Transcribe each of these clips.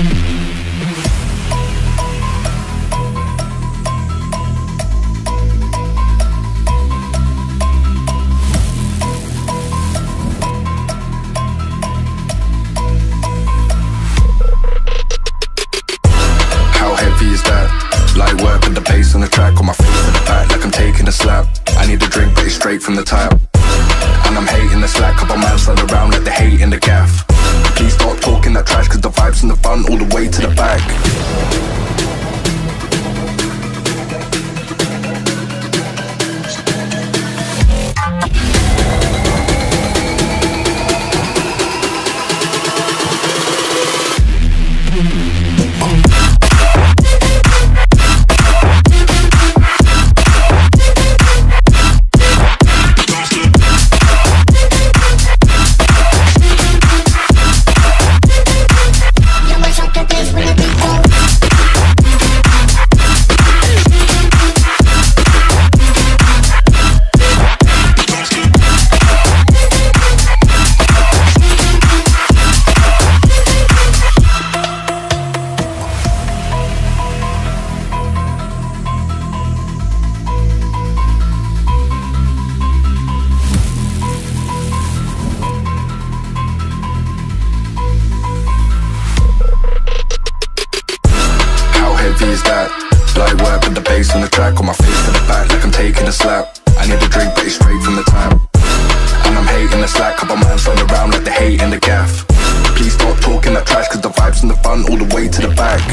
Light work with the bass on the track, on my feet to the back like I'm taking a slap. I need a drink but it's straight from the tap. And I'm hating the slack, couple man slide around like the hate in the gaff. Please stop talking that trash, cause the vibes in the front all the way to the back. Is that light work with the bass on the track, on my face to the back like I'm taking a slap. I need a drink but it's straight from the tap. And I'm hating the slack, couple man slide around like the hate in the gaff. Please stop talking that trash, cause the vibes in the front all the way to the back.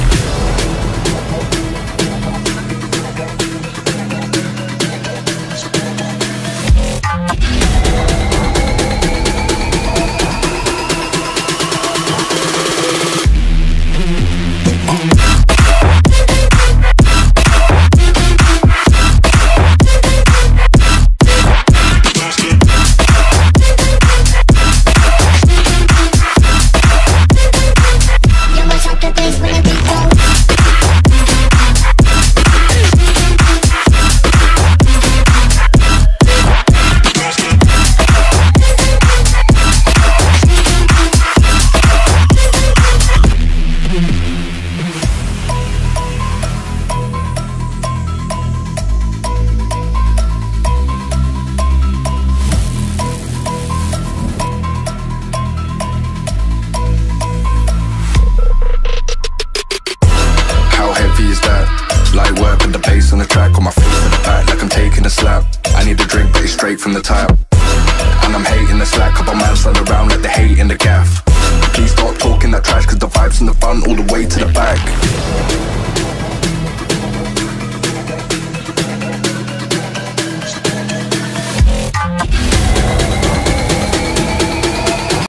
Light work with the bass on the track, on my face to the back like I'm taking a slap. I need a drink but it's straight from the tap. And I'm hating the slack, couple man slide around like the hate in the gaff. Please stop talking that trash, cause the vibes in the front all the way to the back.